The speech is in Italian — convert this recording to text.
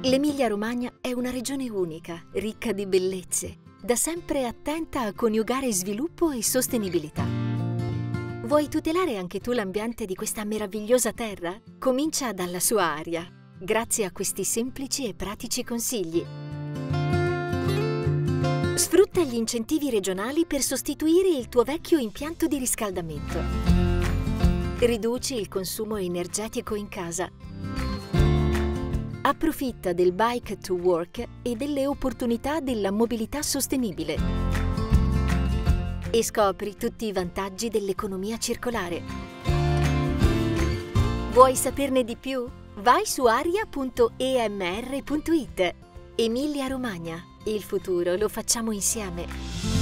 L'Emilia-Romagna è una regione unica, ricca di bellezze, da sempre attenta a coniugare sviluppo e sostenibilità. Vuoi tutelare anche tu l'ambiente di questa meravigliosa terra? Comincia dalla sua aria, grazie a questi semplici e pratici consigli. Sfrutta gli incentivi regionali per sostituire il tuo vecchio impianto di riscaldamento. Riduci il consumo energetico in casa. Approfitta del Bike to Work e delle opportunità della mobilità sostenibile. E scopri tutti i vantaggi dell'economia circolare. Vuoi saperne di più? Vai su aria.emr.it. Emilia Romagna. Il futuro lo facciamo insieme.